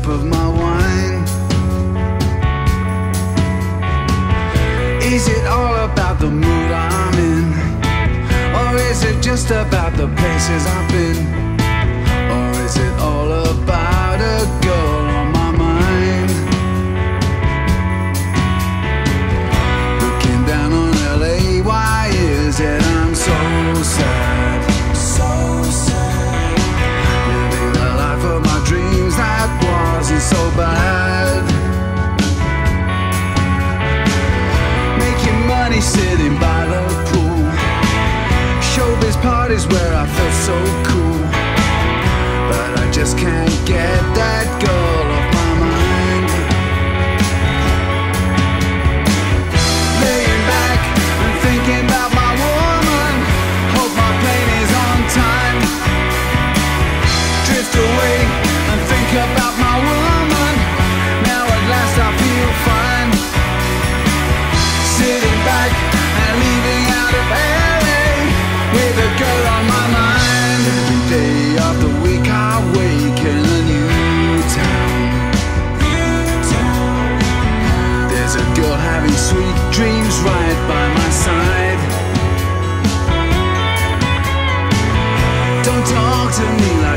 sip of my wine. Is it all about the mood I'm in? Or is it just about the places I've been? Or is it all about a girl on my mind? Looking down on LA, why is it I'm so sad? So sad. Living the life of my dreams that wasn't so bad. Making money sitting by the pool. Showbiz parties where I felt so cool. But I just can't get that girl off my mind. Laying back and thinking about my woman. Hope my plane is on time. Drift away and think about my woman. Now at last I feel fine. Sitting back and leaving out of LA with a girl on my mind. Every day of the week I wake in a new town. There's a girl having sweet dreams right by my side. Don't talk to me like